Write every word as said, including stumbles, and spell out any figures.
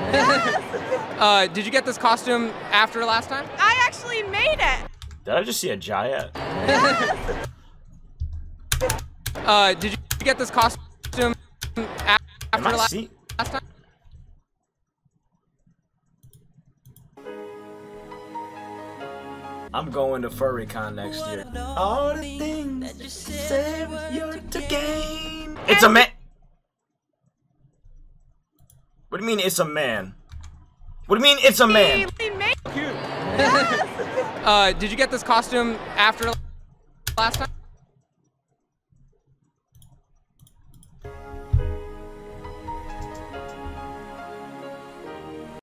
Yes. uh, did you get this costume after last time? I actually made it. Did I just see a giant? Yes. Uh, did you get this costume after Am I last see? time? I'm going to FurryCon next year. All the things you said with your to game. It's a man. What do you mean it's a man? What do you mean it's a man? He made uh, did you get this costume after last time?